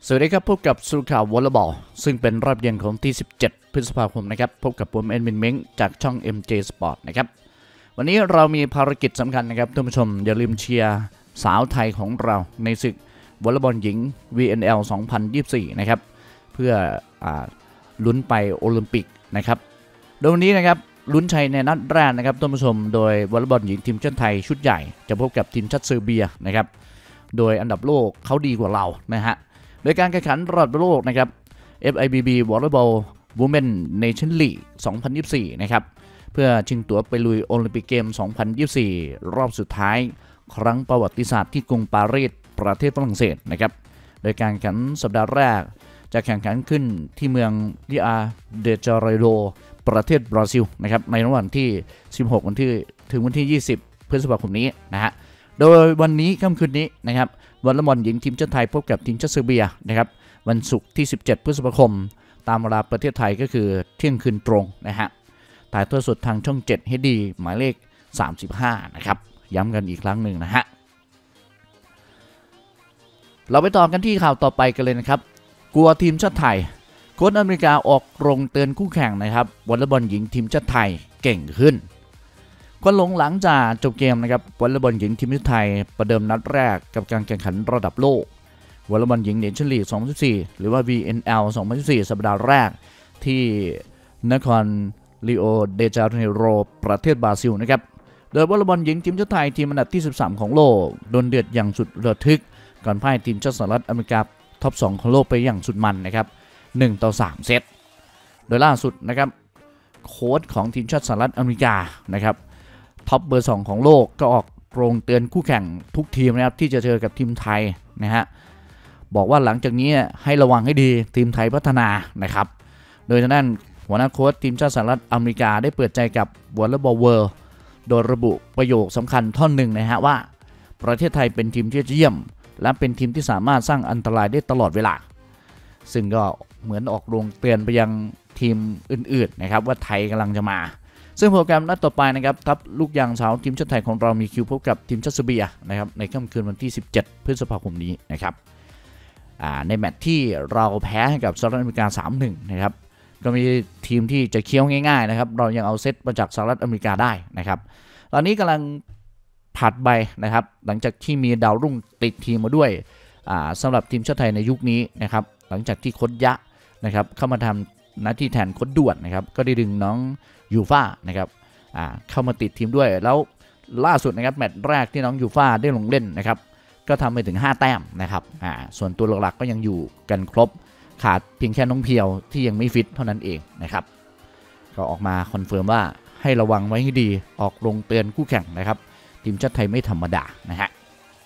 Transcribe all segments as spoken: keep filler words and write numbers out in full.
สวัสดีครับพบกับสรุปข่าววอลเลย์บอลซึ่งเป็นรอบเย็นของที่สิบเจ็ดพฤษภาคมนะครับพบกับผมเอ็นมินเม้งจากช่อง เอ็ม เจ Sport นะครับวันนี้เรามีภารกิจสำคัญนะครับท่านผู้ชมอย่าลืมเชียร์สาวไทยของเราในศึกวอลเลย์บอลหญิง วี เอ็น แอล สองพันยี่สิบสี่นะครับเพื่ออลุ้นไปโอลิมปิกนะครับโดยวันนี้นะครับลุ้นชัยในนัดแรกนะครับท่านผู้ชมโดยวอลเลย์บอลหญิงทีมชาติไทยชุดใหญ่จะพบกับทีมชาติเซอร์เบียนะครับโดยอันดับโลกเขาดีกว่าเรานะฮะโดยการแข่งขันระดับโลกนะครับ เอฟ ไอ บี บี Volleyball Women Nation League สองพันยี่สิบสี่นะครับเพื่อชิงตั๋วไปลุยโอลิมปิกเกม สองพันยี่สิบสี่ รอบสุดท้ายครั้งประวัติศาสตร์ที่กรุงปารีสประเทศฝรั่งเศสนะครับโดยการแข่งขันสัปดาห์แรกจะแข่งขันขึ้นที่เมืองริอาเดจาเรโดประเทศบราซิลนะครับในระหว่างที่สิบหกวันที่ถึงวันที่ยี่สิบพฤษภาคมนี้นะฮะโดยวันนี้ค่ำคืนนี้นะครับวอลเลย์บอลหญิงทีมชาติไทยพบกับทีมชาติเซอร์เบียนะครับวันศุกร์ที่สิบเจ็ดพฤษภาคมตามเวลาประเทศไทยก็คือเที่ยงคืนตรงนะฮะถ่ายทอดสดทางช่องเจ็ด เอช ดี หมายเลขสามสิบห้านะครับย้ำกันอีกครั้งหนึ่งนะฮะเราไปต่อกันที่ข่าวต่อไปกันเลยนะครับกลัวทีมชาติไทยโค้ชอเมริกาออกโรงเตือนคู่แข่งนะครับวอลเลย์บอลหญิงทีมชาติไทยเก่งขึ้นควันหลงหลังจากจบเกมนะครับวอลเลย์บอลหญิงทีมชาติไทยประเดิมนัดแรกกับการแข่งขันระดับโลกวอลเลย์บอลหญิงเนชั่นลีก สองพันสิบสี่ หรือว่า วี เอ็น แอล สองพันสิบสี่ สัปดาห์แรกที่นครริโอเดจาเนโรประเทศบราซิลนะครับโดยวอลเลย์บอลหญิงทีมชาติไทยทีมอันดับที่สิบสามของโลกโดนเดือดอย่างสุดระทึกก่อนพ่ายทีมชาติสหรัฐอเมริกาท็อปสองของโลกไปอย่างสุดมันนะครับหนึ่งต่อสามเซตโดยล่าสุดนะครับโค้ชของทีมชาติสหรัฐอเมริกานะครับท็อปเบอร์สองของโลกก็ออกโรงเตือนคู่แข่งทุกทีมนะครับที่จะเจอกับทีมไทยนะฮะบอกว่าหลังจากนี้ให้ระวังให้ดีทีมไทยพัฒนานะครับโดยทางด้านหัวหน้าโค้ชทีมชาติสหรัฐอเมริกาได้เปิดใจกับ Volleyball World โดยระบุประโยคสำคัญท่อนหนึ่งนะฮะว่าประเทศไทยเป็นทีมที่เยี่ยมและเป็นทีมที่สามารถสร้างอันตรายได้ตลอดเวลาซึ่งก็เหมือนออกโรงเตือนไปยังทีมอื่นๆนะครับว่าไทยกำลังจะมาซึ่งโปรแกรมนัดต่อไปนะครับทัพลูกยางสาวทีมชาติไทยของเรามีคิวพบกับทีมชาติเซอร์เบียนะครับในค่ำคืนวันที่สิบเจ็ดพฤษภาคมนี้นะครับในแมตช์ที่เราแพ้ให้กับสหรัฐอเมริกา สามหนึ่ง นะครับก็มีทีมที่จะเคี้ยวง่ายๆนะครับเรายังเอาเซตมาจากสหรัฐอเมริกาได้นะครับตอนนี้กำลังผัดใบนะครับหลังจากที่มีดาวรุ่งติดทีมมาด้วยสำหรับทีมชาติไทยในยุคนี้นะครับหลังจากที่โค้ชยะนะครับเข้ามาทำหน้าที่แทนโค้ชด่วนนะครับก็ได้ดึงน้องยูฟ่านะครับเข้ามาติดทีมด้วยแล้วล่าสุดนะครับแมตช์แรกที่น้องยูฟ่าได้ลงเล่นนะครับก็ทำไปถึงห้าแต้มนะครับส่วนตัวหลักๆก็ยังอยู่กันครบขาดเพียงแค่น้องเพียวที่ยังไม่ฟิตเท่านั้นเองนะครับก็ออกมาคอนเฟิร์มว่าให้ระวังไว้ให้ดีออกลงเตือนคู่แข่งนะครับทีมชาติไทยไม่ธรรมดานะฮะ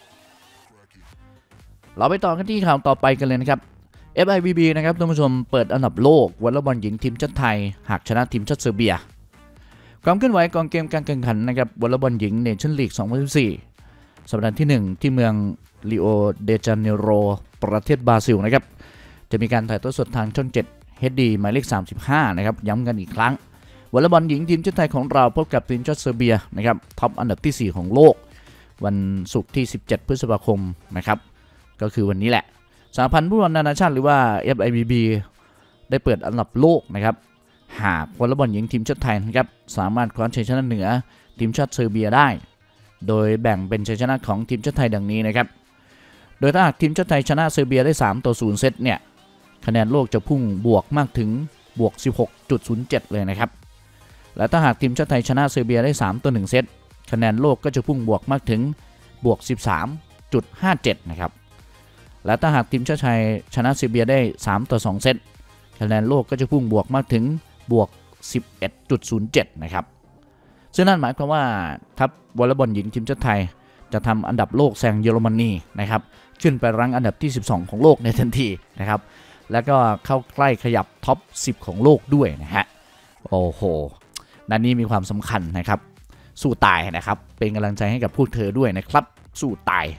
เราไปต่อกันที่ข่าวต่อไปกันเลยนะครับ เอฟ ไอ บี บี นะครับท่านผู้ชมเปิดอันดับโลกวอลเลย์บอลหญิงทีมชาติไทยหากชนะทีมชาติเซอร์เบียความเคลื่อนไหวก่อนเกมการแข่งขันนะครับวอลเลย์บอลหญิงเนชั่นลีก สองพันสิบสี่ สัปดาห์ที่หนึ่งที่เมืองริโอเดจาเนโรประเทศบราซิลนะครับจะมีการถ่ายทอดสดทางช่องเจ็ด เอช ดี หมายเลขสามสิบห้านะครับย้ำกันอีกครั้งวอลเลย์บอลหญิงทีมชาติไทยของเราพบกับทีมชาติเซอร์เบียนะครับท็อปอันดับที่สี่ของโลกวันศุกร์ที่สิบเจ็ดพฤษภาคมนะครับก็คือวันนี้แหละสหพันธ์ฟุตบอลนานาชาติหรือว่า เอฟ ไอ บี บี ได้เปิดอันดับโลกนะครับหากวอลเลย์บอลหญิงทีมชาติไทยนะครับสามารถคว้าชัยชนะเหนือทีมชาติเซอร์เบียได้โดยแบ่งเป็นชัยชนะของทีมชาติไทยดังนี้นะครับโดยถ้าหากทีมชาติไทยชนะเซอร์เบียได้สามต่อศูนย์เซตเนี่ยคะแนนโลกจะพุ่งบวกมากถึงบวก สิบหกจุดศูนย์เจ็ด เลยนะครับและถ้าหากทีมชาติไทยชนะเซอร์เบียได้สามต่อหนึ่งเซตคะแนนโลกก็จะพุ่งบวกมากถึงบวก สิบสามจุดห้าเจ็ด นะครับและถ้าหากทีมชาติไทยชนะเซอร์เบียได้สามต่อสองเซตคะแนนโลกก็จะพุ่งบวกมากถึงบวก สิบเอ็ดจุดศูนย์เจ็ด นะครับซึ่งนั่นหมายความว่าทัพวอลเลย์บอลหญิงทีมชาติไทยจะทำอันดับโลกแซงเยอรมนีนะครับขึ้นไปรั้งอันดับที่สิบสองของโลกในทันทีนะครับแล้วก็เข้าใกล้ขยับท็อปสิบของโลกด้วยนะฮะโอ้โหนั่นนี่มีความสำคัญนะครับสู้ตายนะครับเป็นกำลังใจให้กับพวกเธอด้วยนะครับสู้ตาย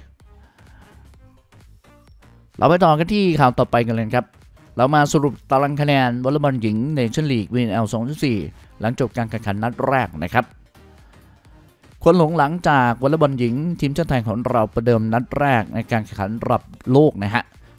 เราไปต่อกันที่ข่าวต่อไปกันเลยครับเรามาสรุปตารางคะแนนวอลเลย์บอลหญิงเนชั่นลีก วี เอ็น แอล สองพันสิบสี่ หลังจบการแข่งขันนัดแรกนะครับคนหลงหลังจากวอลเลย์บอลหญิงทีมชาติไทยของเราประเดิมนัดแรกในการแข่งขันระดับโลกนะฮะ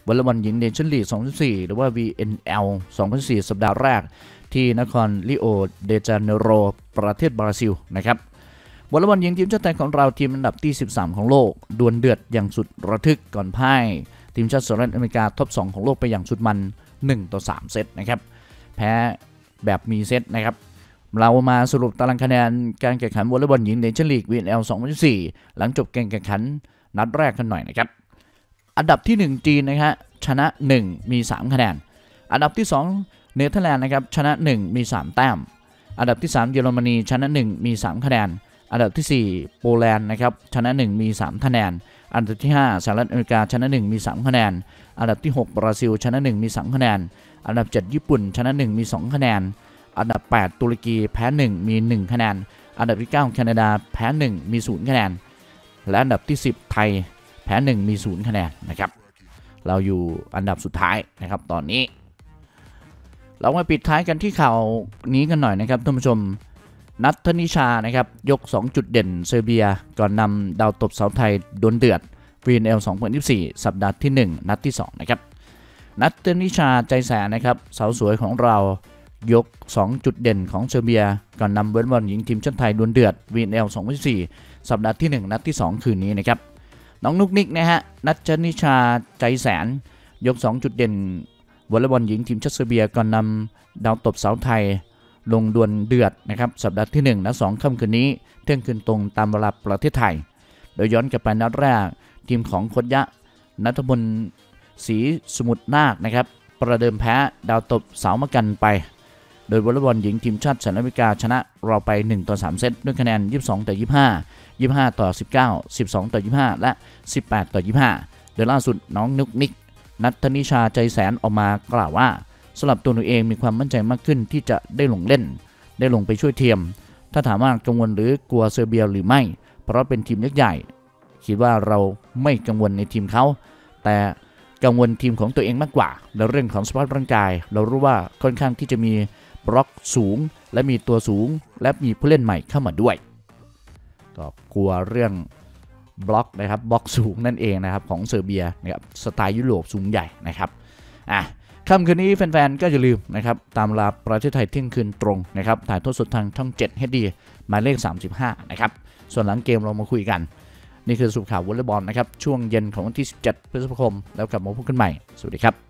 วอลเลย์บอลหญิงเนชั่นลีก สองพันสิบสี่ หรือว่า วี เอ็น แอล สองพันสิบสี่ สัปดาห์แรกที่นครริโอเดจาเนโรประเทศบราซิลนะครับวอลเลย์บอลหญิงทีมชาติไทยของเราทีมอันดับที่สิบสามของโลกดวลเดือดอย่างสุดระทึกก่อนพ่ายทีมชาติสหรัฐอเมริกาท็อปสองของโลกไปอย่างสุดมันหนึ่งต่อสามเซตนะครับแพ้แบบมีเซตนะครับเรามาสรุปตารางคะแนนการแข่งขันวอลเลย์บอลหญิงเนชั่นลีก วี เอ็น แอล สองพันสิบสี่หลังจบการแข่งขันนัดแรกกันหน่อยนะครับอันดับที่หนึ่งจีนนะครับชนะหนึ่งมีสามคะแนนอันดับที่สองเนเธอร์แลนด์นะครับชนะหนึ่งมีสามแต้มอันดับที่สามเยอรมนีชนะหนึ่งมีสามคะแนนอันดับที่สี่โปแลนด์นะครับชนะหนึ่งมีสามคะแนนอันดับที่ห้าสหรัฐอเมริกาชนะหนึ่งมีสามคะแนนอันดับที่หกบราซิลชนะหนึ่งมีสามคะแนนอันดับเจ็ดญี่ปุ่นชนะหนึ่งมีสองคะแนนอันดับแปดตุรกีแพ้หนึ่งมีหนึ่งคะแนนอันดับที่เก้าแคนาดาแพ้หนึ่งมีศูนย์คะแนนและอันดับที่สิบไทยแพ้หนึ่งมีศูนย์คะแนนนะครับเราอยู่อันดับสุดท้ายนะครับตอนนี้เรามาปิดท้ายกันที่ข่าวนี้กันหน่อยนะครับท่านผู้ชมนัทธนิชานะครับยกสองจุดเด่นเซอร์เบียก่อนนำดาวตบสาวไทยดวลเดือด วี เอ็น แอล สองพันยี่สิบสี่ สัปดาห์ที่หนึ่งนัดที่สองนะครับนัทธนิชาใจแสนนะครับสาวสวยของเรายกสองจุดเด่นของเซอร์เบียก่อนนำวอลเลย์บอลหญิงทีมชาติไทยดวลเดือด วี เอ็น แอล สองพันยี่สิบสี่ สัปดาห์ที่หนึ่งนัดที่สองคืนนี้นะครับน้องนุกนิกนะฮะนัทธนิชาใจแสนยกสองจุดเด่นวอลเลย์บอลหญิงทีมชาติเซอร์เบียก่อนนำดาวตบสาวไทยลงดวลเดือดนะครับสัปดาห์ที่หนึ่งนัดสองค่ำคืนนี้เที่ยงคืนตรงตามเวลาประเทศไทยโดยย้อนกลับไปนัดแรกทีมของโค้ชยะณัฐพลศรีสมุทรนาคนะครับประเดิมแพ้ดาวตบสาวมะกันไปโดยวอลเลย์บอลหญิงทีมชาติสหรัฐอเมริกาชนะเราไปหนึ่งต่อสามเซตด้วยคะแนนยี่สิบสองต่อยี่สิบห้า ยี่สิบห้าต่อสิบเก้า สิบสองต่อยี่สิบห้าและสิบแปดต่อยี่สิบห้าโดยล่าสุดน้องนุกนิกนัทธนิชาใจแสนออกมากล่าวว่าสำหรับตัวหนูเองมีความมั่นใจมากขึ้นที่จะได้ลงเล่นได้ลงไปช่วยทีมถ้าถามว่ากังวลหรือกลัวเซอร์เบียหรือไม่เพราะเป็นทีมยักษ์ใหญ่คิดว่าเราไม่กังวลในทีมเขาแต่กังวลทีมของตัวเองมากกว่าในเรื่องของสภาพร่างกายเรารู้ว่าค่อนข้างที่จะมีบล็อกสูงและมีตัวสูงและมีผู้เล่นใหม่เข้ามาด้วยก็กลัวเรื่องบล็อกนะครับบล็อกสูงนั่นเองนะครับของเซอร์เบียนะครับสไตล์ยุโรปสูงใหญ่นะครับอ่ะค่ำคืนนี้แฟนๆก็อย่าลืมนะครับตามเวลาประเทศไทยเที่ยงคืนตรงนะครับถ่ายทอดสดทางช่องเจ็ด เอช ดี หมายเลขสามสิบห้านะครับส่วนหลังเกมเรามาคุยกันนี่คือสรุปข่าววอลเลย์บอลนะครับช่วงเย็นของวันที่สิบเจ็ดพฤษภาคมแล้วกลับมาพบกันใหม่สวัสดีครับ